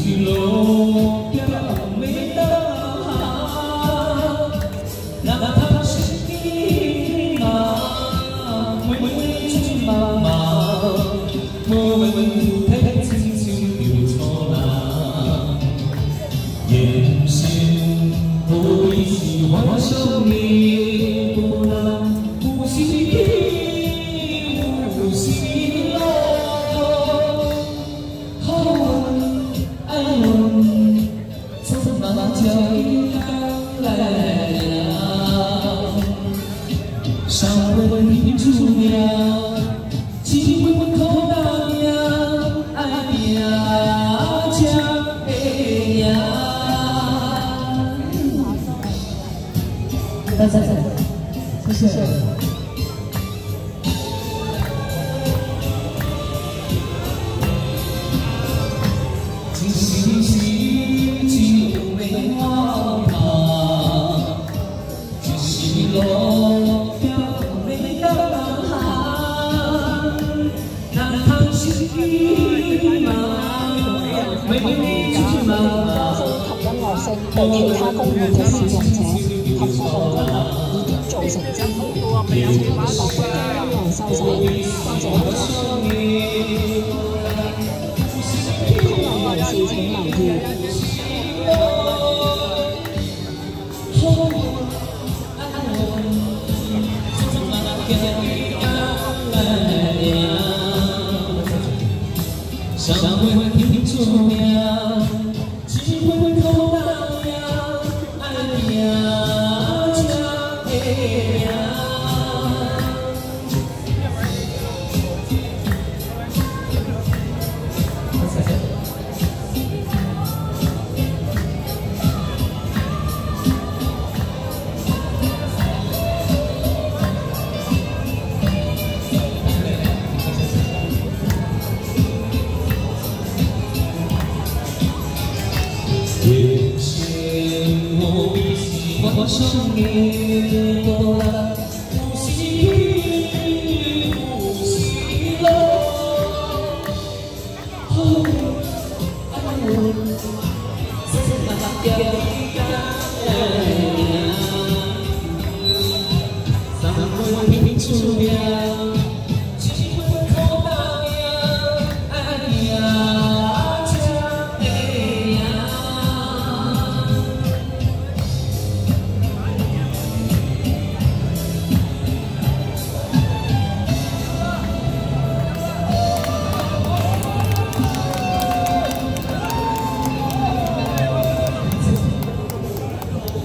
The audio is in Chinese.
路标没到那他是你嘛，每句嘛嘛，无问题亲像有错啦，人生不是幻想的波浪，有时起，有时落。 上回你出名，只为阮苦打拼，爱拼才会赢。谢谢。路标没到那他是你嘛，每句嘛。及音樂聲對其他公園嘅使用者及服務功能已經造成爭議，請將音量收細，或者空有人士請留意。 上回你出名，只为阮苦打拼，爱拼才会赢。人生无比是我想的波浪。